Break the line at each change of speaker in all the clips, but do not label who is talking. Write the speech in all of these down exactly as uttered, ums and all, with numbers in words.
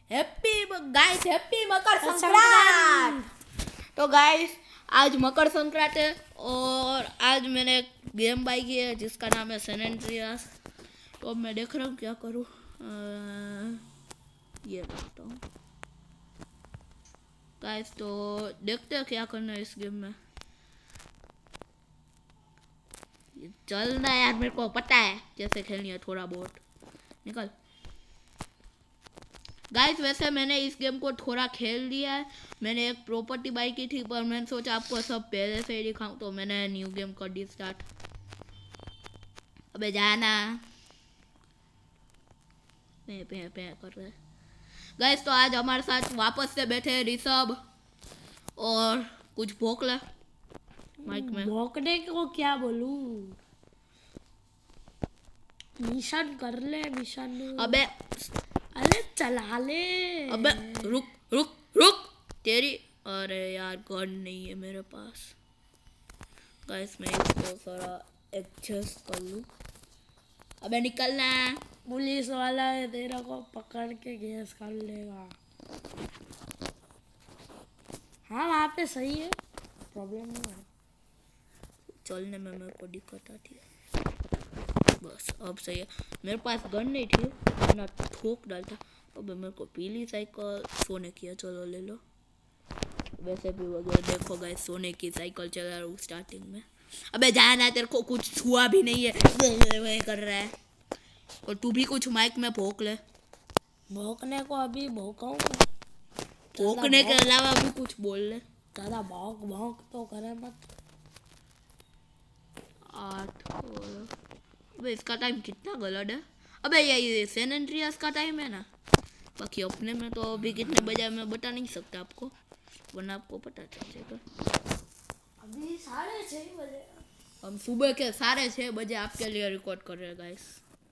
Happy guys, happy Makar Sankrant. तो guys आज मकर संक्रांत है और आज मैंने एक गेम बाई की है जिसका नाम है सैन एंड्रियास। तो अब मैं देख रहा हूँ क्या करूँ। ये करता हूँ गाइस। तो देखते हैं क्या करना है इस गेम में। चलना यार, मेरे को पता है कैसे खेलनी है, थोड़ा बहुत निकल। गाइस वैसे मैंने इस गेम को थोड़ा खेल लिया है। मैंने एक प्रॉपर्टी बाई की थी पर मैंने सोचा आपको सब पहले से ही दिखाऊं, तो मैंने न्यू गेम कर दी स्टार्ट। अबे जाना पे पे पे कर रहे गाइस। तो आज हमारे साथ वापस से बैठे हैं ऋषभ और कुछ भोंकला माइक में।
भोंकने को क्या बोलूं, मिशन कर ले मिशन।
अबे
अरे चला ले।
अबे रुक रुक रुक तेरी। अरे यार गन नहीं है मेरे पास। गाइस मैं इसको थोड़ा एडजस्ट कर लूं। अबे निकलना।
पुलिस वाला है, तेरा को पकड़ के गैस कर लेगा। हाँ वहाँ पे सही है, प्रॉब्लम नहीं है।
चलने में मेरे को दिक्कत आती है। बस अब सही है। मेरे पास गन नहीं थी ना, ठोक डालता। अब मेरे को पीली साइकिल सोने की है, चलो ले लो। वैसे भी वगैरह देखो गाइस, सोने की साइकिल चला रहा हूँ स्टार्टिंग में। अबे जाना, तेरे को कुछ छुआ भी नहीं है, वही कर रहा है। और तू भी कुछ माइक में भोंक ले।
भोंकने को अभी भोंकाऊं,
भोंकने के अलावा भी कुछ बोल ले।
ज़्यादा भौंक भौंक तो करे मत।
आठ। अबे इसका टाइम कितना गलत है। अबे ये सैन एंड्रियास का टाइम है ना। बाकी अपने में तो अभी कितने बजे मैं बता नहीं सकता आपको, वरना आपको पता चल जाएगा।
अभी साढ़े छः बजे
हम सुबह के साढ़े छः बजे आपके लिए रिकॉर्ड कर रहे हैं गाइस।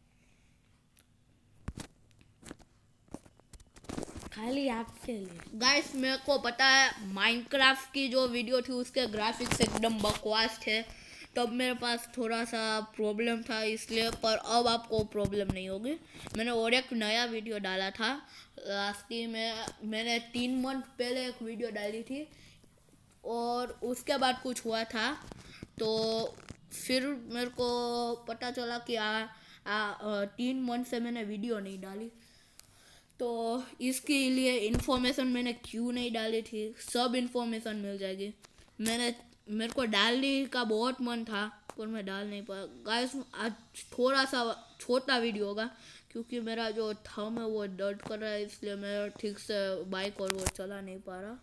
खाली आपके लिए
गाइस मेरे को पता है माइनक्राफ्ट की जो वीडियो थी उसके ग्राफिक्स एकदम बकवास थे, तब मेरे पास थोड़ा सा प्रॉब्लम था इसलिए। पर अब आपको प्रॉब्लम नहीं होगी। मैंने और एक नया वीडियो डाला था लास्ट में। मैंने तीन मंथ पहले एक वीडियो डाली थी और उसके बाद कुछ हुआ था, तो फिर मेरे को पता चला कि आ, आ, तीन मंथ से मैंने वीडियो नहीं डाली। तो इसके लिए इन्फॉर्मेशन मैंने क्यों नहीं डाली थी, सब इन्फॉर्मेशन मिल जाएगी। मैंने मेरे को डालने का बहुत मन था पर मैं डाल नहीं पाया गाइस। आज थोड़ा सा छोटा वीडियो होगा क्योंकि मेरा जो थंब है वो दर्द कर रहा है, इसलिए मैं ठीक से बाइक और वो चला नहीं पा रहा।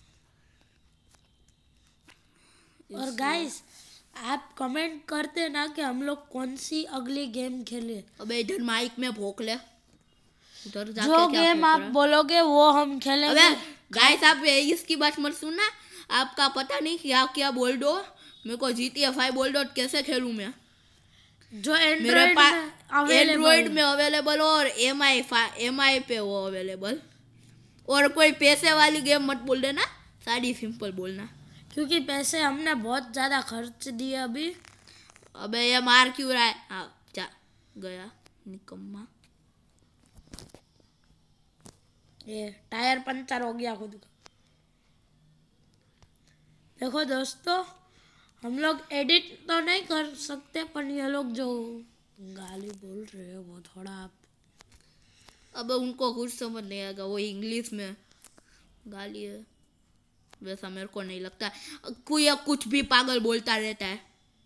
और गाइस आप कमेंट करते ना कि हम लोग कौन सी अगली गेम खेले।
अबे इधर माइक में भोंक ले, उधर जाके
जो
क्या
गेम आप बोलोगे वो हम खेलेंगे।
अबे गाइस आप इसकी बात मत सुनना, आपका पता नहीं क्या क्या बोल दो। मेरे को जी टी ए फाइव बोल दो, कैसे खेलूं मैं।
जो
मेरे पास
एंड्रॉइड
एंड्रॉइड में अवेलेबल हो और एम आई एम आई पे वो अवेलेबल। और कोई पैसे वाली गेम मत बोल देना, सारी सिंपल बोलना,
क्योंकि पैसे हमने बहुत ज़्यादा खर्च दिए अभी।
अबे ये मार क्यों रहा है। हाँ जा गया निकम्मा।
ये टायर पंचर हो गया खुद का। देखो दोस्तों, हम लोग एडिट तो नहीं कर सकते पर ये लोग जो गाली बोल रहे हैं वो थोड़ा आप।
अब उनको कुछ समझ नहीं आएगा, वो इंग्लिश में गाली है, वैसा मेरे को नहीं लगता। कोई या कुछ भी पागल बोलता रहता है।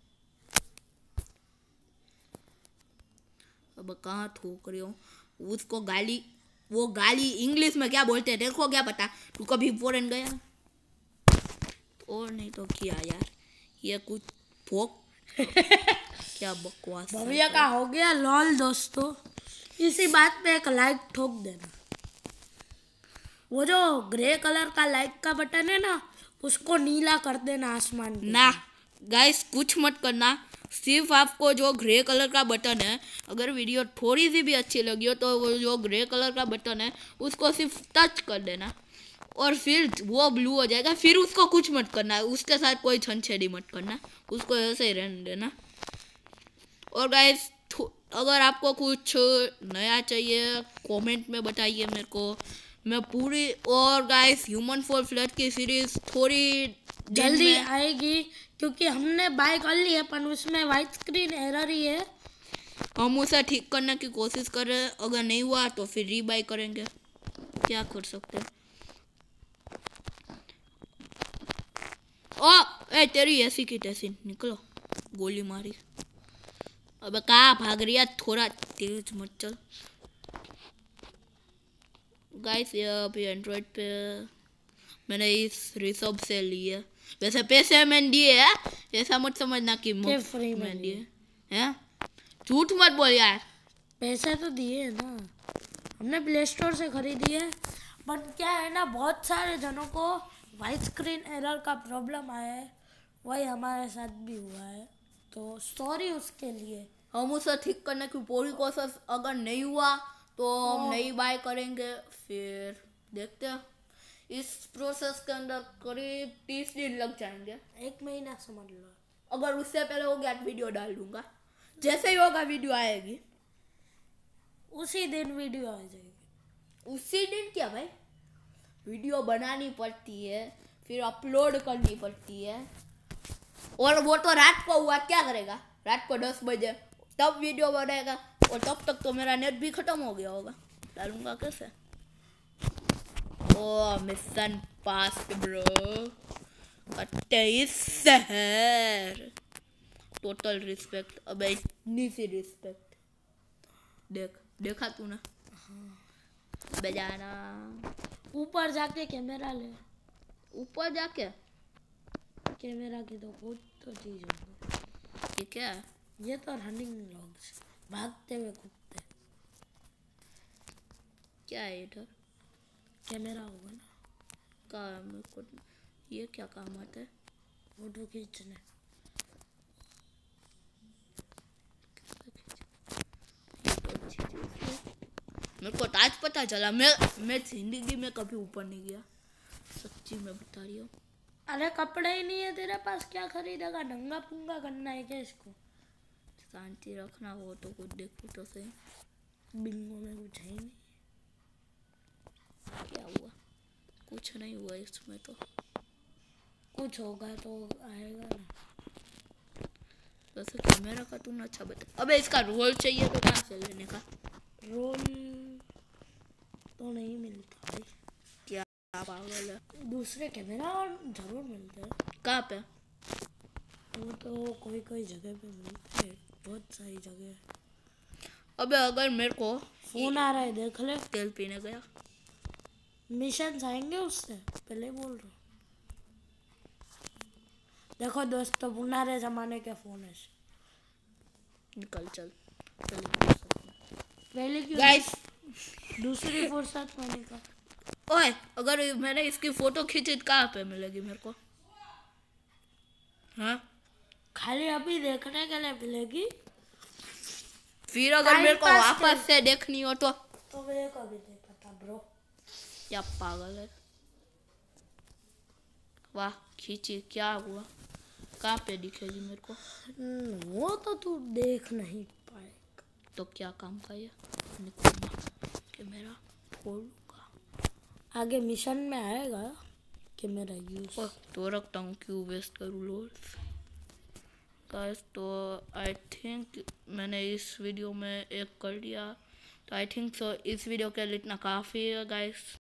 अब कहाँ ठोक रही हूँ उसको गाली। वो गाली इंग्लिश में क्या बोलते हैं देखो, क्या पता। तू कभी फॉरेन गया और नहीं तो किया यार, ये कुछ भोक क्या बकवास।
भैया का हो गया लॉल दोस्तों। इसी बात पे एक लाइक ठोक देना। वो जो ग्रे कलर का लाइक का बटन है ना, उसको नीला कर देना आसमान
ना। गाइस कुछ मत करना, सिर्फ आपको जो ग्रे कलर का बटन है, अगर वीडियो थोड़ी सी भी अच्छी लगी हो तो वो जो ग्रे कलर का बटन है उसको सिर्फ टच कर देना और फिर वो ब्लू हो जाएगा। फिर उसको कुछ मत करना, उसके साथ कोई छेड़ी मत करना, उसको ऐसे ही रहने देना। और गाइस अगर आपको कुछ नया चाहिए कमेंट में बताइए मेरे को, मैं पूरी, और गाइस ह्यूमन फॉल फ्लैट की सीरीज थोड़ी
जल्दी आएगी क्योंकि हमने बाय कर ली है पर उसमें वाइट स्क्रीन एरर ही है।
हम उसे ठीक करने की कोशिश कर रहे हैं, अगर नहीं हुआ तो फिर रीबाय करेंगे, क्या कर सकते हैं। ओ ए तेरी ऐसी की तैसी निकलो, गोली मारी। अबे कहाँ भाग रही है, थोड़ा तेज मत चल। गाइस ये अभी एंड्रॉइड पे मैंने इस रिसब से लिए, वैसे पैसे मैंने दिए है, ऐसा मत समझना कि मुफ्त
फ्री में
में दिए हैं। झूठ मत बोल यार,
पैसे तो दिए है ना, हमने प्ले स्टोर से खरीदी है। बट क्या है ना, बहुत सारे जनों को वाइट स्क्रीन एरर का प्रॉब्लम आया है, वही हमारे साथ भी हुआ है, तो सॉरी उसके लिए।
हम उसे ठीक करने की पूरी कोशिश, अगर नहीं हुआ तो हम नहीं बाय करेंगे, फिर देखते हैं। इस प्रोसेस के अंदर करीब तीस दिन लग जाएंगे,
एक महीना समझ लो।
अगर उससे पहले हो गया तो वीडियो डाल दूंगा, जैसे ही होगा वीडियो आएगी
उसी दिन वीडियो आ जाएगी।
उसी दिन क्या भाई, वीडियो बनानी पड़ती है, फिर अपलोड करनी पड़ती है, और वो तो रात को हुआ, क्या करेगा, रात को दस बजे तब वीडियो बनेगा, और तब तक तो मेरा नेट भी खत्म हो गया होगा, डालूंगा कैसे। ओ मिशन पास ब्रो, तेईस शहर, टोटल रिस्पेक्ट। अबे इतनी सी रिस्पेक्ट, देख देखा तूने। बजाना
ऊपर जाके कैमरा ले,
ऊपर जाके
कैमरा की तो बहुत तो चीज होगी।
ये क्या है,
ये तो रनिंग व्लॉग्स, भागते हुए कूदते।
क्या है इधर,
कैमरा होगा ना,
काम को ये क्या काम आता है,
फोटो खींचने।
मेरे को आज पता चला, मैं मैं जिंदगी में कभी ऊपर नहीं गया, सच्ची में बता रही हूँ।
अरे कपड़े ही नहीं है तेरे पास, क्या खरीदेगा, नंगा पुंगा करना है क्या इसको।
शांति रखना, हो तो कुछ देखो तो सही।
बिंगो में कुछ है ही नहीं।
क्या हुआ, कुछ नहीं हुआ इसमें, तो
कुछ होगा तो आएगा ना।
वैसे कैमरा का तूने अच्छा बता। अबे इसका रोल चाहिए तो कहाँ से लेने का,
रोल तो नहीं मिलता भाई,
क्या पागल है।
दूसरे कैमरा और जरूर मिलते हैं।
कहाँ पे,
वो तो कोई कोई जगह पे मिलते हैं, बहुत सारी जगह है।
अबे अगर मेरे को
फोन आ रहा है, देख ले।
तेल पीने गया,
मिशन आएंगे उससे पहले बोल रहा हूँ। देखो दोस्तों, पुराने जमाने के फोन है।
निकल चल चल
पहले क्यों
गाइस।
दूसरी फुर्सत होने का।
ओए अगर मैंने इसकी फोटो खींची तो कहाँ पे मिलेगी मेरे को, हाँ
खाली अभी देखने के लिए मिलेगी,
फिर अगर मेरे को वापस से देखनी हो तो
तो मेरे को भी नहीं पता ब्रो।
क्या पागल है, वाह खींची, क्या हुआ, कहाँ पे दिखेगी मेरे को,
वो तो तू देख नहीं पाएगा।
तो क्या काम का ये, निकलना कि मेरा खोलूंगा,
आगे मिशन में आएगा कि मेरा यूज
तो रखता हूँ, क्यों वेस्ट करूँ लोड्स। गाइस तो आई थिंक मैंने इस वीडियो में एक कर लिया, तो आई थिंक सो इस वीडियो के लिए इतना काफ़ी है गाइस।